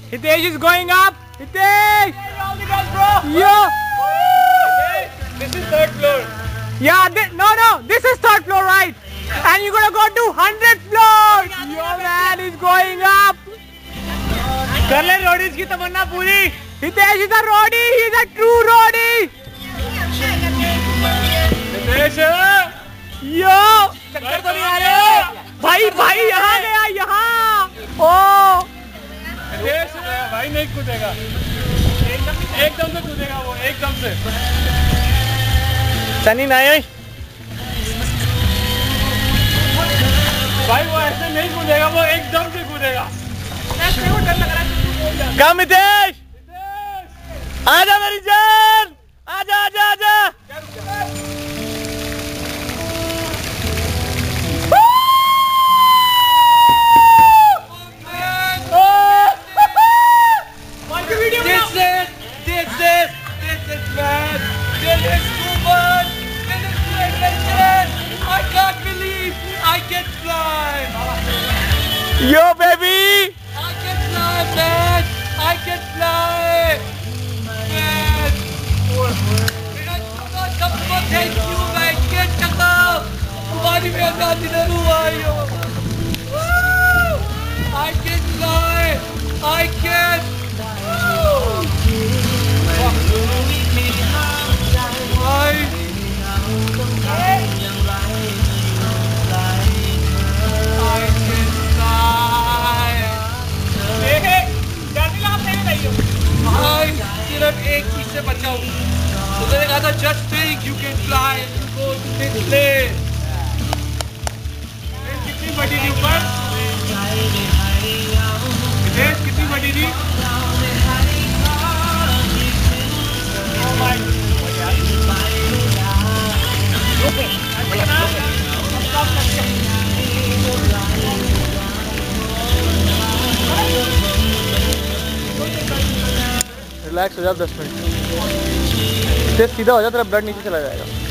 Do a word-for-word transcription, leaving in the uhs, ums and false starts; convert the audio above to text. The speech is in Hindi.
Hitesh is going up. Hitesh. All the best, bro. Yo. This is third floor. Yeah. This, no, no. This is third floor, right? And you're gonna go to hundredth floor. Your man is going up. कर ले रोडीज की तमन्ना पूरी. Hitesh is a roadie. He is a true roadie. Hitesh. Yo. चक्कर तो नहीं आ रहे. भाई भाई यहाँ गया यहाँ. ओ. हितेश भाई नहीं कूदेगा. एकदम से कूदेगा वो, एकदम से. सनी नहीं. भाई वो ऐसे नहीं कूदेगा, वो एकदम से कूदेगा. कम हितेश. आजा मेरी जान. आजा आजा आजा. Yo baby! I can fly, man! I can fly! Man! Thank you, man! Get chaka! तुम्हारी मेहनत इधर हुआ यो! I can fly! I can! एक चीज से बचाओ. तो मैंने कहा था just think you can fly and go to this place. कितनी बड़ी थी ऊपर? हितेश कितनी बड़ी थी? रिलैक्स हो जा दस मिनट. सीधा हो जा, तेरा ब्लड नीचे चला जाएगा.